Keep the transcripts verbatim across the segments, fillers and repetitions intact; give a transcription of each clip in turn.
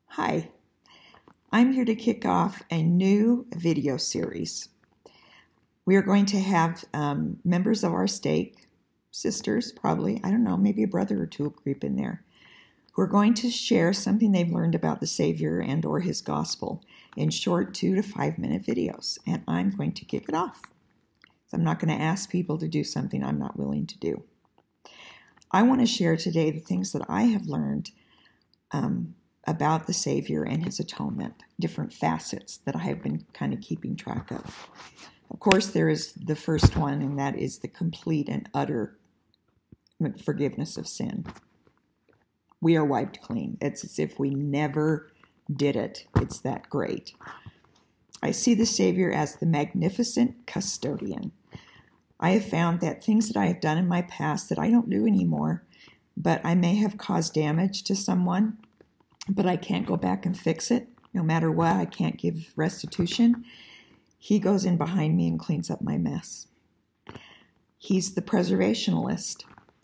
Hi, I'm here to kick off a new video series. We are going to have um, members of our stake, sisters probably, I don't know, maybe a brother or two will creep in there, who are going to share something they've learned about the Savior and or His gospel in short two to five minute videos, and I'm going to kick it off. So I'm not going to ask people to do something I'm not willing to do. I want to share today the things that I have learned um, about the Savior and His atonement, different facets that I have been kind of keeping track of. Of course, there is the first one, and that is the complete and utter forgiveness of sin. We are wiped clean. It's as if we never did it. It's that great. I see the Savior as the magnificent custodian. I have found that things that I have done in my past that I don't do anymore, but I may have caused damage to someone, but I can't go back and fix it. No matter what, I can't give restitution. He goes in behind me and cleans up my mess. He's the preservationalist.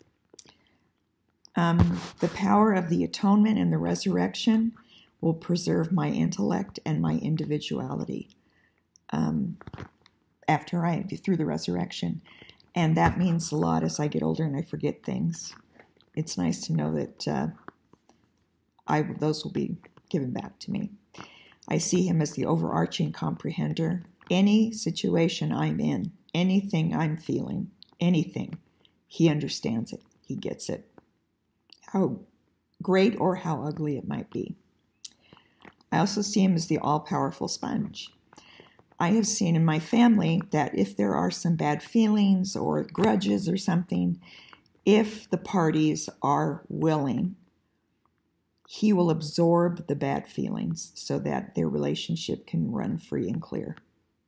Um, the power of the atonement and the resurrection will preserve my intellect and my individuality um, after I, through the resurrection. And that means a lot as I get older and I forget things. It's nice to know that uh, I, those will be given back to me. I see Him as the overarching comprehender. Any situation I'm in, anything I'm feeling, anything, He understands it. He gets it. How great or how ugly it might be. I also see Him as the all-powerful sponge. I have seen in my family that if there are some bad feelings or grudges or something, if the parties are willing, He will absorb the bad feelings so that their relationship can run free and clear.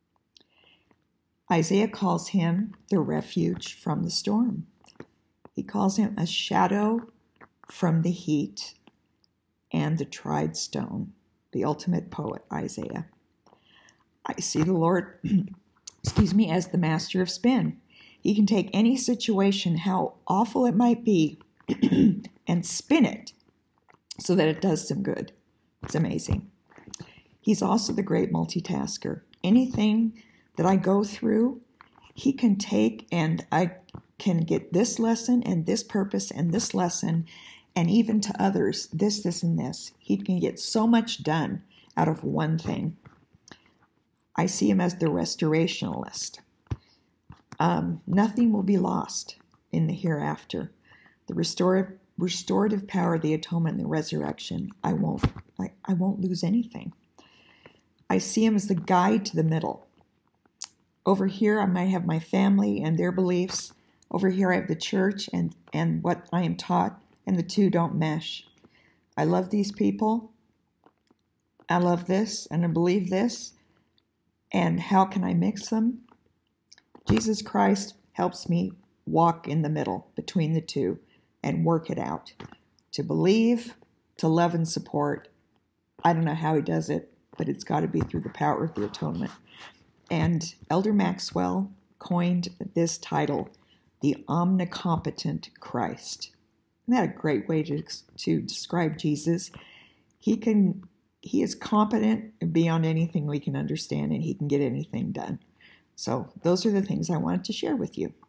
Isaiah calls Him the refuge from the storm. He calls Him a shadow from the heat and the tried stone, the ultimate poet, Isaiah. I see the Lord, excuse me, as the master of spin. He can take any situation, how awful it might be, and spin it so that it does some good. It's amazing. He's also the great multitasker. Anything that I go through, He can take and I can get this lesson and this purpose and this lesson, and even to others, this, this, and this. He can get so much done out of one thing. I see Him as the restorationalist. Um, nothing will be lost in the hereafter. The restorative, restorative power of the atonement and the resurrection, I won't, I, I won't lose anything. I see Him as the guide to the middle. Over here, I might have my family and their beliefs. Over here, I have the church and, and what I am taught, and the two don't mesh. I love these people. I love this, and I believe this. And how can I mix them? Jesus Christ helps me walk in the middle between the two and work it out. To believe, to love and support. I don't know how He does it, but it's got to be through the power of the atonement. And Elder Maxwell coined this title, the omnicompetent Christ. Isn't that a great way to, to describe Jesus? He can, he is competent beyond anything we can understand, and He can get anything done. So those are the things I wanted to share with you.